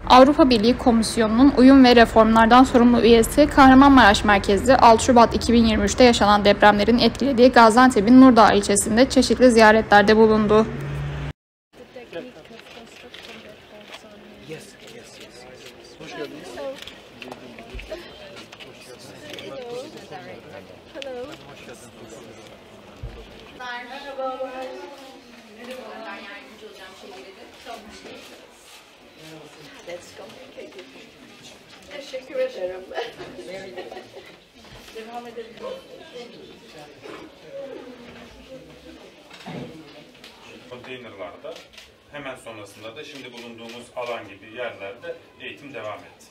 Avrupa Birliği Komisyonu'nun uyum ve reformlardan sorumlu üyesi Kahramanmaraş merkezli 6 Şubat 2023'te yaşanan depremlerin etkilediği Gaziantep'in Nurdağ ilçesinde çeşitli ziyaretlerde bulundu. Hoş geldiniz. Merhaba. Ben yardımcı olacağım şeyleri de. That's complicated. Teşekkür ederim. Devam edelim. Konteynerlarda hemen sonrasında da şimdi bulunduğumuz alan gibi yerlerde eğitim devam etti.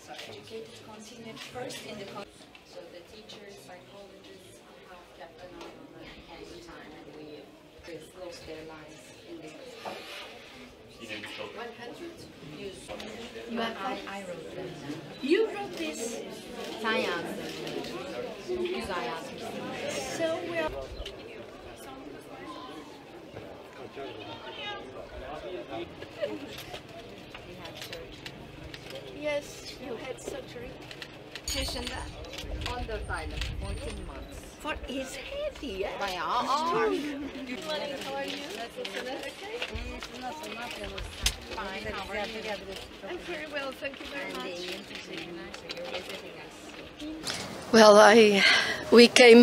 Yine birçok You wrote this. Sen yazdın. Çok güzel yazmışsın. So we are... Yes, you had surgery. Yaşında. 14 aylık. 14 months. For his head, yeah. Bayağı ağır. Good morning, how are you? Nasılsınız? Siz nasıl, ne yapıyorsunuz? Fine, how are you? I'm very well, thank you very much. Well, we came,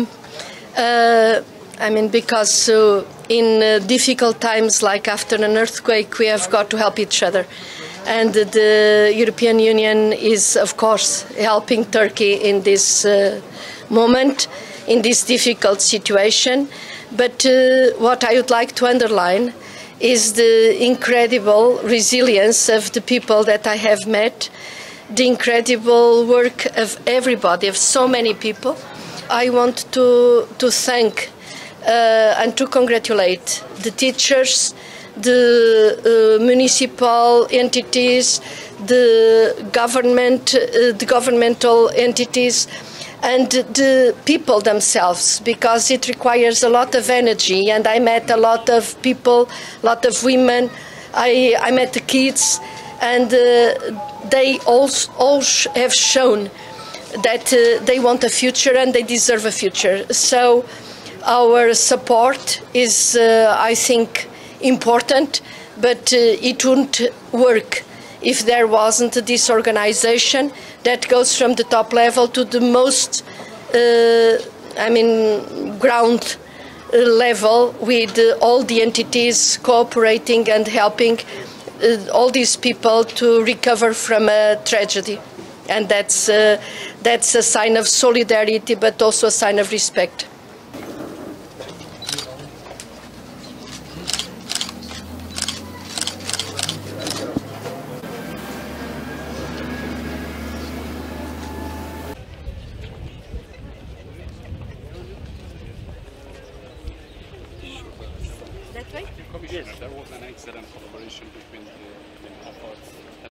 because in difficult times like after an earthquake, we have got to help each other. And the European Union is, of course, helping Turkey in this moment, in this difficult situation. But what I would like to underline is the incredible resilience of the people that I have met, the incredible work of everybody, of so many people. I want to thank and to congratulate the teachers, the municipal entities, the governmental entities, and the people themselves, because it requires a lot of energy. And I met a lot of people, a lot of women. I met the kids, and they all have shown that they want a future and they deserve a future. So our support is, I think, important, but it wouldn't work if there wasn't this organization that goes from the top level to the most, ground level, with all the entities cooperating and helping all these people to recover from a tragedy. And that's a sign of solidarity, but also a sign of respect. That way? Yes, there was an excellent collaboration between the parts.